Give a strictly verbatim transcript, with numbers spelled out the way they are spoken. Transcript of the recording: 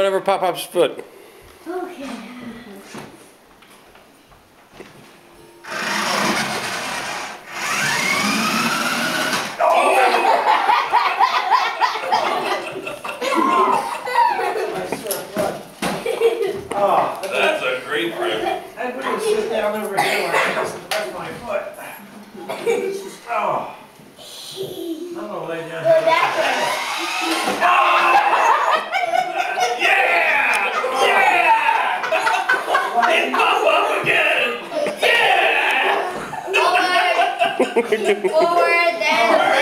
over Pop-Pop's foot. Okay. Oh, That's a great grip. I couldn't sit down over here like this and touch my foot. Oh. I'm gonna lay down here. Yeah! Yeah! And pop up again! Yeah! Forward, forward, then